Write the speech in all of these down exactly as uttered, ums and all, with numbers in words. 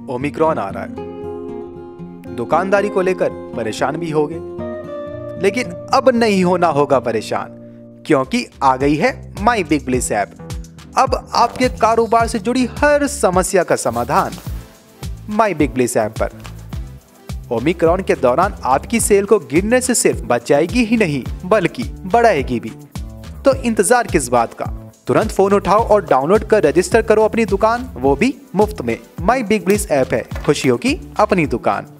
Omicron आ रहा है। दुकानदारी को लेकर परेशान भी हो गए, लेकिन अब नहीं होना होगा परेशान, क्योंकि आ गई है माई बिग ब्लिस ऐप। अब आपके कारोबार से जुड़ी हर समस्या का समाधान माई बिग ब्लिस ऐप पर। ओमिक्रॉन के दौरान आपकी सेल को गिरने से सिर्फ बचाएगी ही नहीं, बल्कि बढ़ाएगी भी। तो इंतजार किस बात का, तुरंत फोन उठाओ और डाउनलोड कर रजिस्टर करो अपनी दुकान, वो भी मुफ्त में। माई बिग ब्लिस ऐप है खुशियों की अपनी दुकान।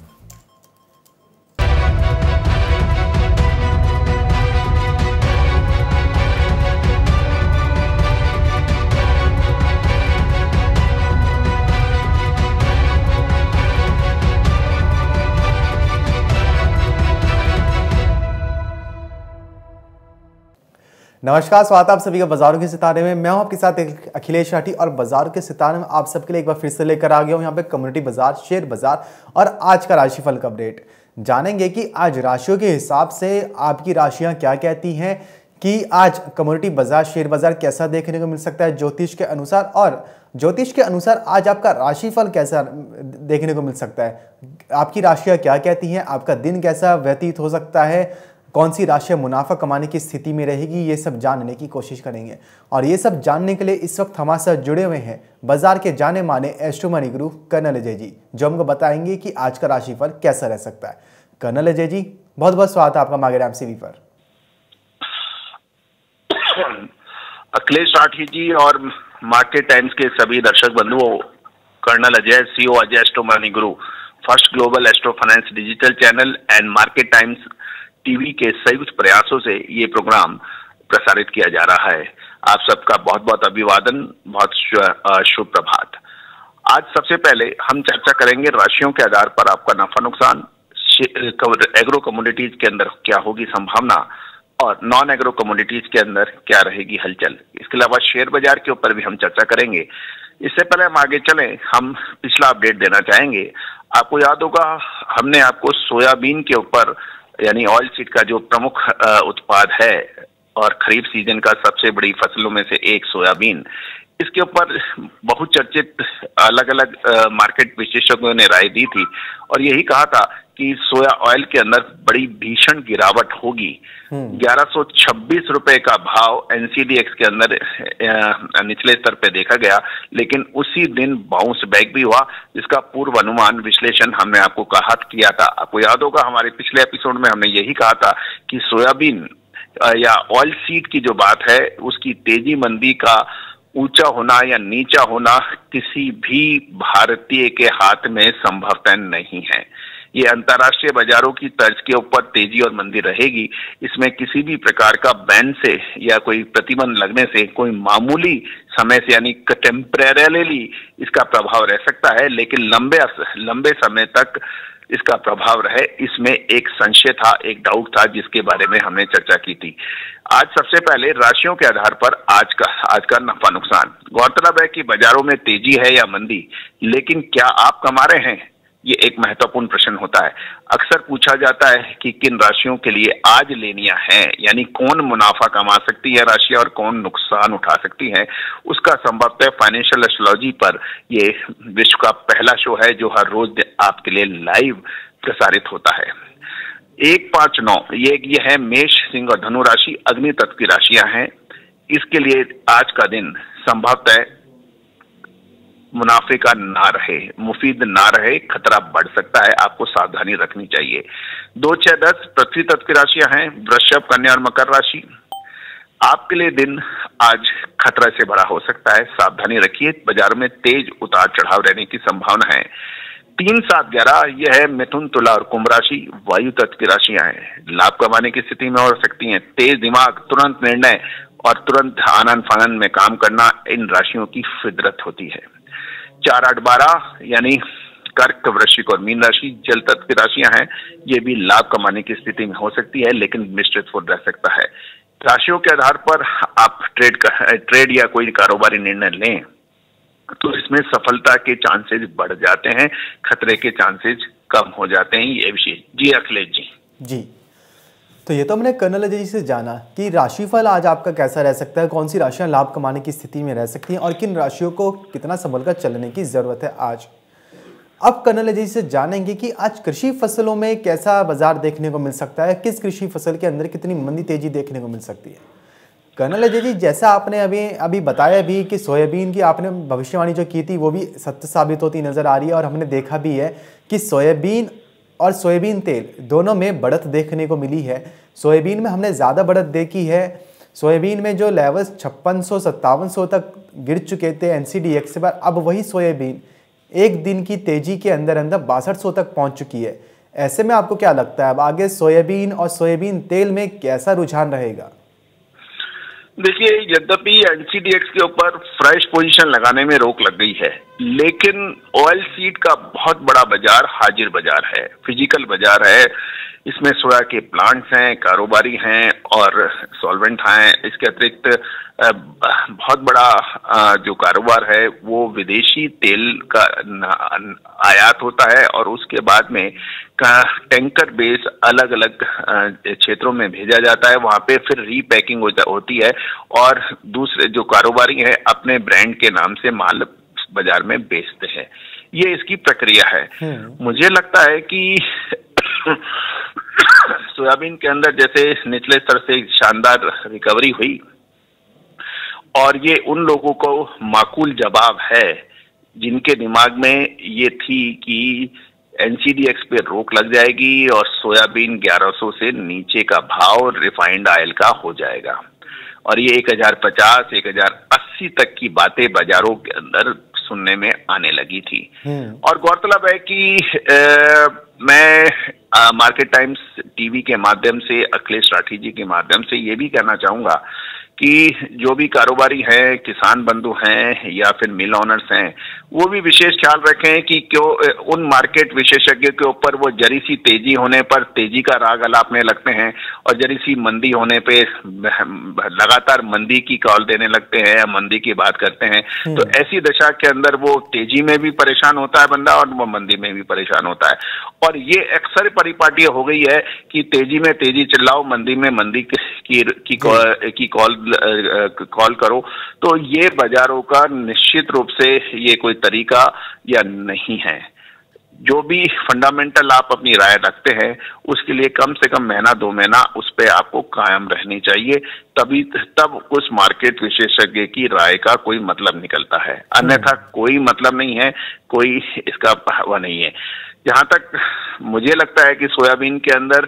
नमस्कार, स्वागत है आप सभी का बाजारों के सितारे में। मैं हूं आपके साथ अखिलेश राठी और बाजारों के सितारे में आप सबके लिए एक बार फिर से लेकर आ गया हूं यहाँ पे कम्युनिटी बाजार, शेयर बाजार और आज का राशिफल का अपडेट। जानेंगे कि आज राशियों के हिसाब से आपकी राशियां क्या कहती हैं, कि आज कम्युनिटी बाजार, शेयर बाजार कैसा देखने को मिल सकता है ज्योतिष के अनुसार, और ज्योतिष के अनुसार आज आपका राशिफल कैसा देखने को मिल सकता है। आपकी राशियाँ क्या कहती हैं, आपका दिन कैसा व्यतीत हो सकता है, कौन सी राशि मुनाफा कमाने की स्थिति में रहेगी, ये सब जानने की कोशिश करेंगे। और ये सब जानने के लिए इस वक्त हमारे साथ जुड़े हुए हैं बाजार के जाने माने astro money guru colonel Ajay ji, जो हमको बताएंगे कि आज का राशिफल कैसा रह सकता है। कर्नल अजय जी, बहुत बहुत स्वागत है आपका मागे राम सीवी पर। अखिलेश राठी जी और मार्केट टाइम्स के सभी दर्शक बंधुओं, colonel Ajay, CEO Ajay astro money guru, first global astro finance digital channel and market times TV के संयुक्त प्रयासों से ये प्रोग्राम प्रसारित किया जा रहा है। आप सबका बहुत बहुत अभिवादन, बहुत शुभ प्रभात। आज सबसे पहले हम चर्चा करेंगे राशियों के आधार पर आपका नफा नुकसान, एग्रो कमोडिटीज के अंदर क्या होगी संभावना, और नॉन एग्रो कमोडिटीज के अंदर क्या रहेगी हलचल। इसके अलावा शेयर बाजार के ऊपर भी हम चर्चा करेंगे। इससे पहले हम आगे चलें, हम पिछला अपडेट देना चाहेंगे। आपको याद होगा, हमने आपको सोयाबीन के ऊपर, यानी ऑयल सीड का जो प्रमुख उत्पाद है और खरीफ सीजन का सबसे बड़ी फसलों में से एक सोयाबीन, इसके ऊपर बहुत चर्चित अलग अलग मार्केट विशेषज्ञों ने राय दी थी और यही कहा था कि सोया ऑयल के अंदर बड़ी भीषण गिरावट होगी। ग्यारह सौ छब्बीस रुपए का भाव एनसीडीएक्स के अंदर निचले स्तर पे देखा गया, लेकिन उसी दिन बाउंस बैक भी हुआ, जिसका पूर्व अनुमान विश्लेषण हमने आपको कहा किया था। आपको याद होगा, हमारे पिछले एपिसोड में हमने यही कहा था कि सोयाबीन या ऑयल सीड की जो बात है, उसकी तेजी मंदी का ऊंचा होना या नीचा होना किसी भी भारतीय के हाथ में संभवतः नहीं है। ये अंतर्राष्ट्रीय बाजारों की तर्ज के ऊपर तेजी और मंदी रहेगी। इसमें किसी भी प्रकार का बैन से या कोई प्रतिबंध लगने से कोई मामूली समय से, यानी टेम्परेरीली इसका प्रभाव रह सकता है, लेकिन लंबे लंबे समय तक इसका प्रभाव रहे, इसमें एक संशय था, एक डाउट था, जिसके बारे में हमने चर्चा की थी। आज सबसे पहले राशियों के आधार पर आज का आज का नफा नुकसान। गौरतलब है कि बाजारों में तेजी है या मंदी, लेकिन क्या आप कमा रहे हैं, ये एक महत्वपूर्ण प्रश्न होता है। अक्सर पूछा जाता है कि किन राशियों के लिए आज लेनियां हैं, यानी कौन मुनाफा कमा सकती है राशि और कौन नुकसान उठा सकती है। उसका संभवतः फाइनेंशियल एस्ट्रोलॉजी पर ये विश्व का पहला शो है जो हर रोज आपके लिए लाइव प्रसारित होता है। एक पांच नौ ये ये है मेष, सिंह और धनु राशि, अग्नि तत्व की राशियां हैं। इसके लिए आज का दिन संभवतः मुनाफे का ना रहे, मुफीद ना रहे, खतरा बढ़ सकता है, आपको सावधानी रखनी चाहिए। दो छह दस पृथ्वी तत्व की राशियां हैं, वृषभ, कन्या और मकर राशि। आपके लिए दिन आज खतरा से भरा हो सकता है, सावधानी रखिए। बाजार में तेज उतार चढ़ाव रहने की संभावना है। तीन सात ग्यारह यह है मिथुन, तुला और कुंभ राशि, वायु तत्व की राशियां हैं। लाभ कमाने की स्थिति में हो सकती हैं। तेज दिमाग, तुरंत निर्णय और तुरंत आनंद फानंद में काम करना इन राशियों की फितरत होती है। चार आठ बारह यानी कर्क, वृश्चिक और मीन राशि, जल तत्व की राशियां हैं। ये भी लाभ कमाने की स्थिति में हो सकती है, लेकिन मिश्रित रह सकता है। राशियों के आधार पर आप ट्रेड कर, ट्रेड या कोई कारोबारी निर्णय लें तो इसमें सफलता के चांसेस बढ़ जाते हैं, खतरे के चांसेस कम हो जाते हैं। ये विशेष जी अखिलेश जी जी तो ये तो हमने कर्नल अजय जी से जाना कि राशिफल आज आपका कैसा रह सकता है, कौन सी राशियां लाभ कमाने की स्थिति में रह सकती हैं और किन राशियों को कितना संभल कर चलने की जरूरत है आज। अब कर्नल जी से जानेंगे कि आज कृषि फसलों में कैसा बाजार देखने को मिल सकता है, किस कृषि फसल के अंदर कितनी मंदी तेजी देखने को मिल सकती है। कर्नल अजय जी, जैसा आपने अभी अभी बताया भी कि सोयाबीन की आपने भविष्यवाणी जो की थी वो भी सत्य साबित होती नजर आ रही है, और हमने देखा भी है कि सोयाबीन और सोयाबीन तेल दोनों में बढ़त देखने को मिली है। सोयाबीन में हमने ज़्यादा बढ़त देखी है। सोयाबीन में जो लेवल्स छप्पन सौ सत्तावन सौ तक गिर चुके थे एन सी डी एक्स से बार, अब वही सोयाबीन एक दिन की तेजी के अंदर अंदर बासठ सौ तक पहुंच चुकी है। ऐसे में आपको क्या लगता है अब आगे सोयाबीन और सोयाबीन तेल में कैसा रुझान रहेगा? देखिए, यद्यपि एन सी डी एक्स के ऊपर फ्रेश पोजीशन लगाने में रोक लग गई है, लेकिन ऑयल सीड का बहुत बड़ा बाजार हाजिर बाजार है, फिजिकल बाजार है। इसमें सोया के प्लांट्स हैं, कारोबारी हैं और सॉल्वेंट हैं। इसके अतिरिक्त बहुत बड़ा जो कारोबार है वो विदेशी तेल का आयात होता है और उसके बाद में टैंकर बेस अलग अलग क्षेत्रों में भेजा जाता है। वहां पे फिर रीपैकिंग होती है और दूसरे जो कारोबारी हैं अपने ब्रांड के नाम से माल बाजार में बेचते हैं। ये इसकी प्रक्रिया है। मुझे लगता है कि सोयाबीन के अंदर जैसे निचले स्तर से शानदार रिकवरी हुई और ये उन लोगों को माकूल जवाब है जिनके दिमाग में ये थी कि एन सी डी एक्स पे रोक लग जाएगी और सोयाबीन ग्यारह सौ से नीचे का भाव रिफाइंड ऑयल का हो जाएगा और ये एक हजार पचास एक हजार अस्सी तक की बातें बाजारों के अंदर सुनने में आने लगी थी। और गौरतलब है कि आ, मैं आ, मार्केट टाइम्स टीवी के माध्यम से अखिलेश राठी जी के माध्यम से ये भी कहना चाहूंगा कि जो भी कारोबारी हैं, किसान बंधु हैं या फिर मिल ऑनर्स हैं, वो भी विशेष ख्याल रखें कि क्यों उन मार्केट विशेषज्ञों के ऊपर वो जरी सी तेजी होने पर तेजी का राग अलापने लगते हैं और जरी सी मंदी होने पे लगातार मंदी की कॉल देने लगते हैं या मंदी की बात करते हैं। तो ऐसी दशा के अंदर वो तेजी में भी परेशान होता है बंदा और वो मंदी में भी परेशान होता है। और ये अक्सर परिपाटी हो गई है कि तेजी में तेजी चिल्लाओ, मंदी में मंदी की की की कॉल कॉल करो। तो ये बाजारों का निश्चित रूप से ये कोई तरीका या नहीं है। जो भी फंडामेंटल आप अपनी राय रखते हैं उसके लिए कम से कम महीना दो महीना उस पर आपको कायम रहनी चाहिए, तभी तब उस मार्केट विशेषज्ञ की राय का कोई मतलब निकलता है, अन्यथा कोई मतलब नहीं है, कोई इसका बहावा नहीं है। जहां तक मुझे लगता है कि सोयाबीन के अंदर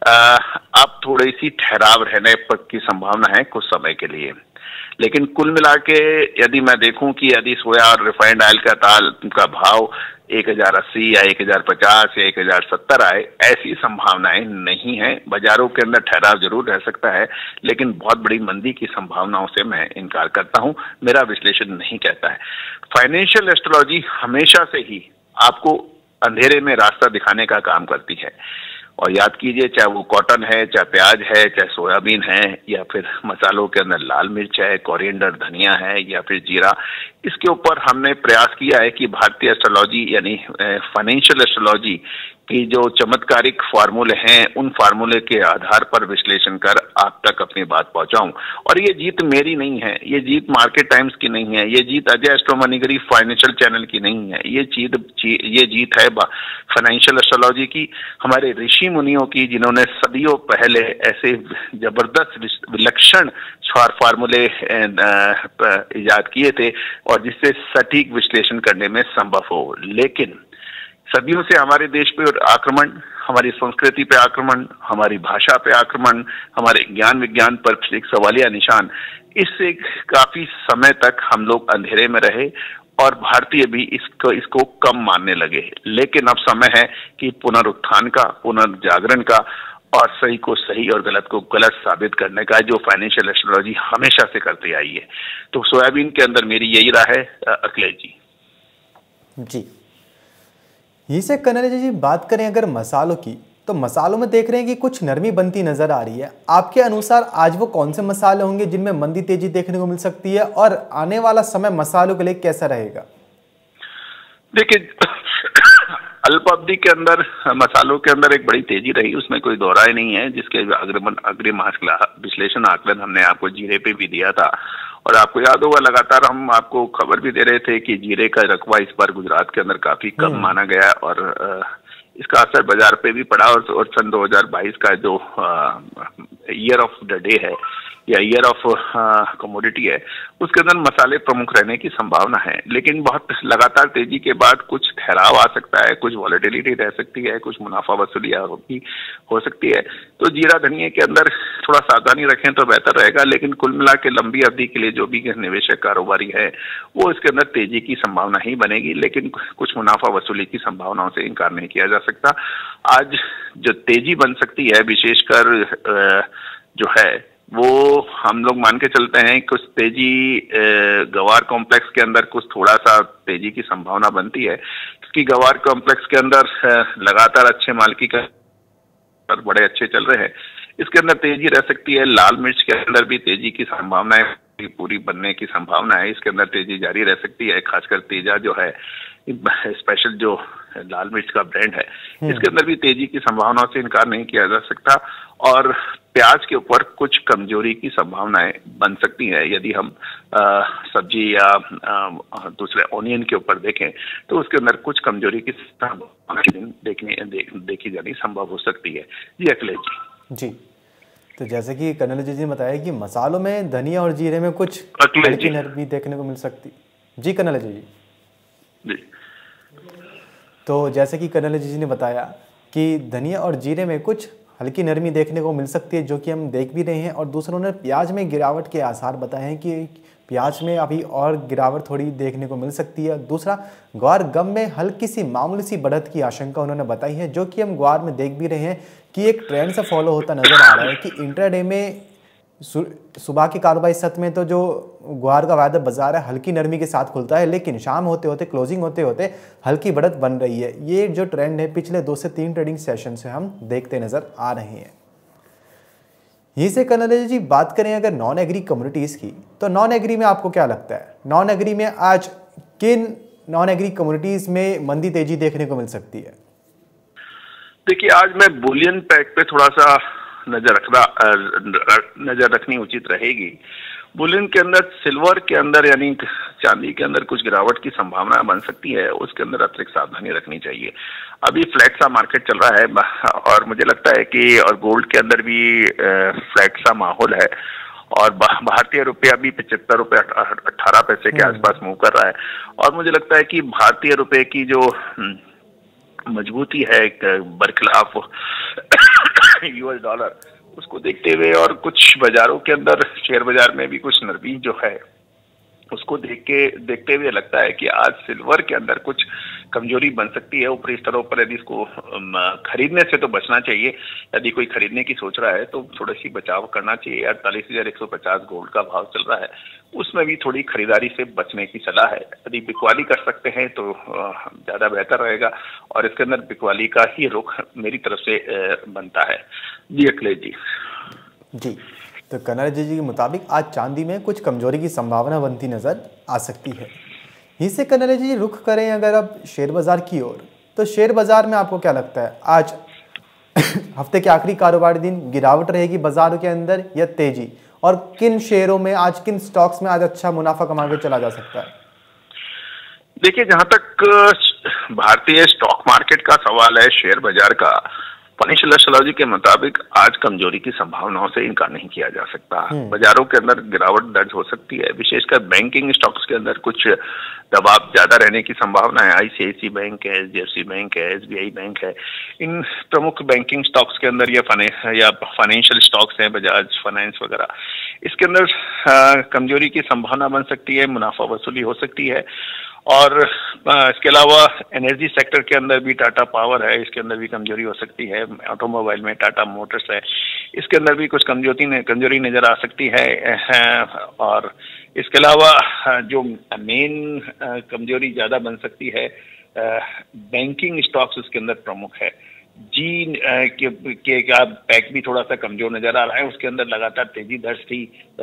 अब थोड़ी सी ठहराव रहने की संभावना है कुछ समय के लिए, लेकिन कुल मिला के यदि मैं देखूं कि यदि सोया और रिफाइंड ऑयल का ताल का भाव एक हजार अस्सी या एक हजार पचास या एक हजार सत्तर आए, ऐसी संभावनाएं नहीं है। बाजारों के अंदर ठहराव जरूर रह सकता है, लेकिन बहुत बड़ी मंदी की संभावनाओं से मैं इनकार करता हूं, मेरा विश्लेषण नहीं कहता है। फाइनेंशियल एस्ट्रोलॉजी हमेशा से ही आपको अंधेरे में रास्ता दिखाने का काम करती है। और याद कीजिए, चाहे वो कॉटन है, चाहे प्याज है, चाहे सोयाबीन है, या फिर मसालों के अंदर लाल मिर्च है, कोरिएंडर धनिया है, या फिर जीरा, इसके ऊपर हमने प्रयास किया है कि भारतीय एस्ट्रोलॉजी यानी फाइनेंशियल एस्ट्रोलॉजी की जो चमत्कारिक फार्मूले हैं उन फार्मूले के आधार पर विश्लेषण कर आप तक अपनी बात पहुंचाऊं। और ये जीत मेरी नहीं है, ये जीत मार्केट टाइम्स की नहीं है, ये जीत अजय एस्ट्रो मनीगिरी फाइनेंशियल चैनल की नहीं है, ये जीत ये जीत है फाइनेंशियल एस्ट्रोलॉजी की, हमारे ऋषि मुनियों की, जिन्होंने सदियों पहले ऐसे जबरदस्त विलक्षण फार्मूले इजाद किए थे और जिससे सटीक विश्लेषण करने में संभव हो। लेकिन सदियों से हमारे देश पे आक्रमण, हमारी संस्कृति पे आक्रमण, हमारी भाषा पे आक्रमण, हमारे ज्ञान विज्ञान पर एक सवालिया निशान, इससे काफी समय तक हम लोग अंधेरे में रहे और भारतीय भी इसको इसको कम मानने लगे। लेकिन अब समय है कि पुनरुत्थान का, पुनर्जागरण का और सही को सही और गलत को गलत साबित करने का, जो फाइनेंशियल एस्ट्रोलॉजी हमेशा से करती आई है। तो सोयाबीन के अंदर मेरी यही राय है अखिलेश जी। जी ये से कर्नल जी बात करें अगर मसालों की, तो मसालों में देख रहे हैं कि कुछ नरमी बनती नजर आ रही है। आपके अनुसार आज वो कौन से मसाले होंगे जिनमें मंदी तेजी देखने को मिल सकती है और आने वाला समय मसालों के लिए कैसा रहेगा? देखिए, अल्प अवधि के अंदर मसालों के अंदर एक बड़ी तेजी रही, उसमें कोई दोहराए नहीं है, जिसके अग्रिम अग्रिम विश्लेषण आकलन हमने आपको जीरे पे भी दिया था। और आपको याद होगा लगातार हम आपको खबर भी दे रहे थे कि जीरे का रकबा इस बार गुजरात के अंदर काफी कम माना गया और इसका असर बाजार पे भी पड़ा। और, और सन दो हज़ार बाईस का जो ईयर ऑफ द डे है या ईयर ऑफ कमोडिटी है, उसके अंदर मसाले प्रमुख रहने की संभावना है। लेकिन बहुत लगातार तेजी के बाद कुछ ठहराव आ सकता है, कुछ वॉलेटिलिटी रह सकती है, कुछ मुनाफा वसूली होगी हो सकती है। तो जीरा धनिया के अंदर थोड़ा सावधानी रखें तो बेहतर रहेगा। लेकिन कुल मिला के लंबी अवधि के लिए जो भी निवेशक कारोबारी है वो इसके अंदर तेजी की संभावना ही बनेगी, लेकिन कुछ मुनाफा वसूली की संभावनाओं से इनकार नहीं किया जा सकता। आज जो तेजी बन सकती है विशेषकर जो है वो हम लोग मान के चलते हैं, कुछ तेजी गवार कॉम्प्लेक्स के अंदर कुछ थोड़ा सा तेजी की संभावना बनती है, क्योंकि गवार कॉम्प्लेक्स के अंदर लगातार अच्छे मालिकी का बड़े अच्छे चल रहे हैं, इसके अंदर तेजी रह सकती है। लाल मिर्च के अंदर भी तेजी की संभावना है, पूरी बनने की संभावना है, इसके अंदर तेजी जारी रह सकती है। खासकर तेजा जो है स्पेशल जो लाल मिर्च का ब्रांड है, इसके अंदर भी तेजी की संभावनाओं से इनकार नहीं किया जा सकता। और प्याज के ऊपर कुछ कमजोरी की संभावनाएं बन सकती है। यदि हम आ, सब्जी या आ, दूसरे ऑनियन के ऊपर देखें तो उसके अंदर कुछ कमजोरी की संभावना देखने देख, देखी जानी संभव हो सकती है। जी अखिलेश जी। जी, तो जैसे कि कर्नल जी ने बताया कि मसालों में धनिया और जीरे में कुछ हल्की नरमी देखने को मिल सकती। जी कर्नल जी जी। तो जैसे कि कर्नल जी ने बताया कि धनिया और जीरे में कुछ हल्की नरमी देखने को मिल सकती है, जो कि हम देख भी रहे हैं। और दूसरों ने प्याज में गिरावट के आसार बताए हैं कि प्याज में अभी और गिरावट थोड़ी देखने को मिल सकती है। दूसरा, ग्वार गम में हल्की सी मामूली सी बढ़त की आशंका उन्होंने बताई है, जो कि हम ग्वार में देख भी रहे हैं कि एक ट्रेंड से फॉलो होता नजर आ रहा है कि इंट्राडे में सुबह के कारोबारी सत्र में तो जो ग्वार का वायदा बाजार है हल्की नरमी के साथ खुलता है, लेकिन शाम होते होते क्लोजिंग होते होते हल्की बढ़त बन रही है। ये जो ट्रेंड है पिछले दो से तीन ट्रेडिंग सेशन से हम देखते नजर आ रहे हैं। यहीं से कर्नल जी बात करें अगर नॉन एग्री कम्युनिटीज की, तो नॉन एग्री में आपको क्या लगता है, नॉन एग्री में आज किन नॉन एग्री कम्युनिटीज में मंदी तेजी देखने को मिल सकती है? देखिए, आज मैं बुलियन पैक पे थोड़ा सा नजर रखना नजर रखनी उचित रहेगी। बुलियन के अंदर सिल्वर के अंदर यानी चांदी के अंदर कुछ गिरावट की संभावना बन सकती है, उसके अंदर अतिरिक्त सावधानी रखनी चाहिए। अभी फ्लैट सा मार्केट चल रहा है और मुझे लगता है कि और गोल्ड के अंदर भी फ्लैट सा माहौल है और भारतीय रुपया भी पचहत्तर रुपये अठारह पैसे के आसपास मूव कर रहा है। और मुझे लगता है कि भारतीय रुपये की जो मजबूती है बरखिलाफ यूएस डॉलर, उसको देखते हुए और कुछ बाजारों के अंदर शेयर बाजार में भी कुछ नरमी जो है उसको देख के देखते हुए लगता है कि आज सिल्वर के अंदर कुछ कमजोरी बन सकती है ऊपरी स्तरों पर। यदि इसको खरीदने से तो बचना चाहिए, यदि कोई खरीदने की सोच रहा है तो थोड़ी सी बचाव करना चाहिए। अड़तालीस हजार एक सौ पचास गोल्ड का भाव चल रहा है, उसमें भी थोड़ी खरीदारी से बचने की सलाह है। यदि बिकवाली कर सकते हैं तो ज्यादा बेहतर रहेगा और इसके अंदर बिकवाली का ही रुख मेरी तरफ से बनता है। जी अखिलेश जी। जी, तो कर्नल जी जी के मुताबिक आज चांदी में कुछ कमजोरी की संभावना बनती नजर आ सकती है। इससे कर्नल जी रुख करें अगर अब शेयर बाजार की ओर, तो शेयर बाजार में आपको क्या लगता है आज हफ्ते के आखिरी कारोबारी दिन गिरावट रहेगी बाजारों के अंदर या तेजी, और किन शेयरों में आज किन स्टॉक्स में आज अच्छा मुनाफा कमा के चला जा सकता है? देखिए, जहां तक भारतीय स्टॉक मार्केट का सवाल है, शेयर बाजार का, फाइनेंशियल एस्ट्रोलॉजी के मुताबिक आज कमजोरी की संभावनाओं से इनकार नहीं किया जा सकता। बाजारों के अंदर गिरावट दर्ज हो सकती है, विशेषकर बैंकिंग स्टॉक्स के अंदर कुछ दबाव ज्यादा रहने की संभावना है। आईसीआईसी बैंक है, एचडीएफसी बैंक है, एसबीआई बैंक है, इन प्रमुख बैंकिंग स्टॉक्स के अंदर या या फाइनेंशियल स्टॉक्स हैं, बजाज फाइनेंस वगैरह, इसके अंदर कमजोरी की संभावना बन सकती है, मुनाफा वसूली हो सकती है। और इसके अलावा एनर्जी सेक्टर के अंदर भी टाटा पावर है, इसके अंदर भी कमजोरी हो सकती है। ऑटोमोबाइल में टाटा मोटर्स है, इसके अंदर भी कुछ कमजोरी कमजोरी नजर आ सकती है। और इसके अलावा जो मेन कमजोरी ज्यादा बन सकती है, बैंकिंग स्टॉक्स उसके अंदर प्रमुख है। जी के, के का पैक भी थोड़ा सा कमजोर नजर आ रहा है। उसके अंदर लगातार तेजी दर्ज थी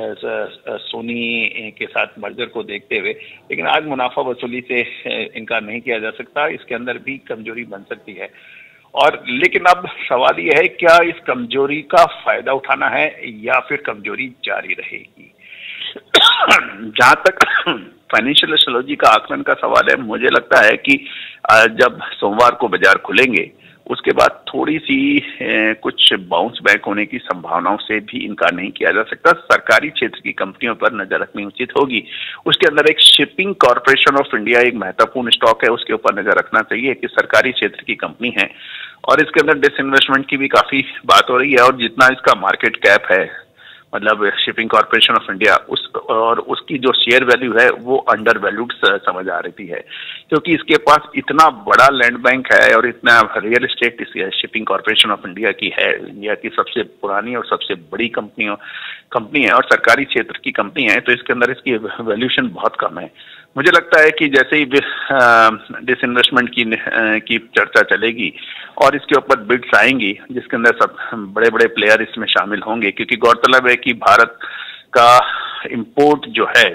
सोनी के साथ मर्जर को देखते हुए, लेकिन आज मुनाफा वसूली से इनकार नहीं किया जा सकता, इसके अंदर भी कमजोरी बन सकती है। और लेकिन अब सवाल यह है, क्या इस कमजोरी का फायदा उठाना है या फिर कमजोरी जारी रहेगी? जहां तक फाइनेंशियल एस्ट्रोलॉजी का आकलन का सवाल है, मुझे लगता है कि जब सोमवार को बाजार खुलेंगे उसके बाद थोड़ी सी कुछ बाउंस बैक होने की संभावनाओं से भी इनकार नहीं किया जा सकता। सरकारी क्षेत्र की कंपनियों पर नजर रखनी उचित होगी। उसके अंदर एक शिपिंग कॉर्पोरेशन ऑफ इंडिया एक महत्वपूर्ण स्टॉक है, उसके ऊपर नजर रखना चाहिए कि सरकारी क्षेत्र की कंपनी है और इसके अंदर डिसइन्वेस्टमेंट की भी काफी बात हो रही है। और जितना इसका मार्केट कैप है, मतलब शिपिंग कॉर्पोरेशन ऑफ इंडिया, उस और उसकी जो शेयर वैल्यू है वो अंडर वैल्यूड समझ आ रही है, क्योंकि इसके पास इतना बड़ा लैंड बैंक है और इतना real estate shipping corporation of India की है, इंडिया की सबसे पुरानी और सबसे बड़ी कंपनी कंपनी है और सरकारी क्षेत्र की कंपनी है, तो इसके अंदर इसकी वैल्यूएशन बहुत कम है। मुझे लगता है कि जैसे ही डिसइन्वेस्टमेंट की की चर्चा चलेगी और इसके ऊपर बिड्स आएंगी जिसके अंदर सब बड़े बड़े प्लेयर इसमें शामिल होंगे, क्योंकि गौरतलब है कि भारत का इंपोर्ट जो है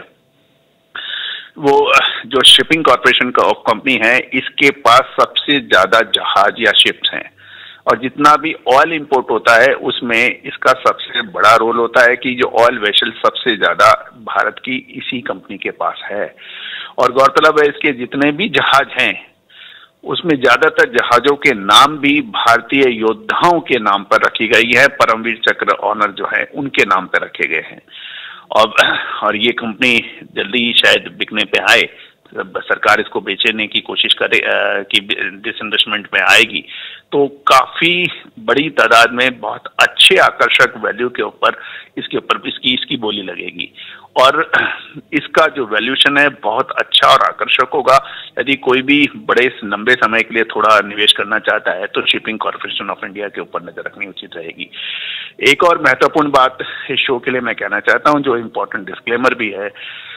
वो जो शिपिंग कॉर्पोरेशन का कंपनी है, इसके पास सबसे ज्यादा जहाज या शिप्स हैं और जितना भी ऑयल इंपोर्ट होता है उसमें इसका सबसे बड़ा रोल होता है कि जो ऑयल वेसल सबसे ज्यादा भारत की इसी कंपनी के पास है। और गौरतलब है इसके जितने भी जहाज हैं उसमें ज्यादातर जहाजों के नाम भी भारतीय योद्धाओं के नाम पर रखी गई है, परमवीर चक्र ऑनर जो है उनके नाम पर रखे गए हैं। और और ये कंपनी जल्दी ही शायद बिकने पे आए, सरकार इसको बेचने की कोशिश करे कि डिसइन्वेस्टमेंट में आएगी तो काफी बड़ी तादाद में बहुत अच्छे आकर्षक वैल्यू के ऊपर इसके ऊपर इसकी इसकी बोली लगेगी और इसका जो वैल्यूएशन है बहुत अच्छा और आकर्षक होगा। यदि कोई भी बड़े लंबे समय के लिए थोड़ा निवेश करना चाहता है तो शिपिंग कॉर्पोरेशन ऑफ इंडिया के ऊपर नजर रखनी उचित रहेगी। एक और महत्वपूर्ण बात इस शो के लिए मैं कहना चाहता हूं, जो इम्पोर्टेंट डिस्क्लेमर भी है,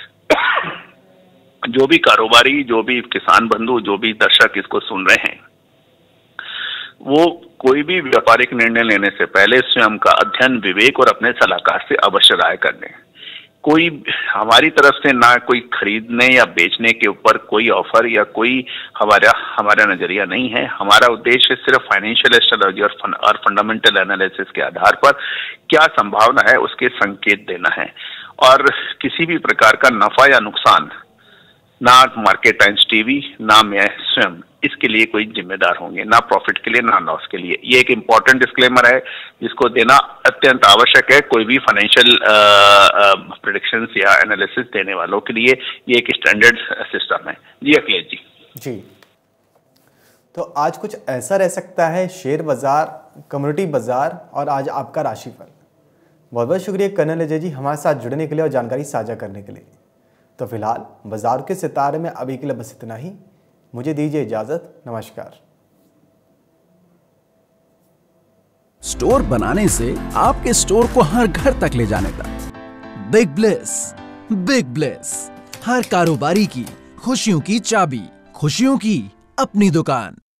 जो भी कारोबारी, जो भी किसान बंधु, जो भी दर्शक इसको सुन रहे हैं, वो कोई भी व्यापारिक निर्णय लेने से पहले स्वयं का अध्ययन, विवेक और अपने सलाहकार से अवश्य राय कर लें। कोई हमारी तरफ से ना कोई खरीदने या बेचने के ऊपर कोई ऑफर या कोई हमारा हमारा नजरिया नहीं है। हमारा उद्देश्य सिर्फ फाइनेंशियल एस्ट्रोलॉजी और, फन, और फंडामेंटल एनालिसिस के आधार पर क्या संभावना है उसके संकेत देना है और किसी भी प्रकार का नफा या नुकसान ना मार्केट टाइम्स टीवी ना मैं स्वयं इसके लिए कोई जिम्मेदार होंगे, ना प्रॉफिट के लिए ना लॉस के लिए। ये एक इम्पॉर्टेंट डिस्क्लेमर है जिसको देना अत्यंत आवश्यक है कोई भी फाइनेंशियल प्रेडिक्शंस या एनालिसिस देने वालों के लिए। ये एक स्टैंडर्ड सिस्टम है। जी अखिलेश जी। जी तो आज कुछ ऐसा रह सकता है शेयर बाजार, कम्युनिटी बाजार और आज आपका राशिफल। बहुत बहुत शुक्रिया कर्नल अजय जी हमारे साथ जुड़ने के लिए और जानकारी साझा करने के लिए। तो फिलहाल बाजार के सितारे में अभी के लिए बस इतना ही। मुझे दीजिए इजाजत। नमस्कार। स्टोर बनाने से आपके स्टोर को हर घर तक ले जाने तक बिग ब्लेस, बिग ब्लेस, हर कारोबारी की खुशियों की चाबी, खुशियों की अपनी दुकान।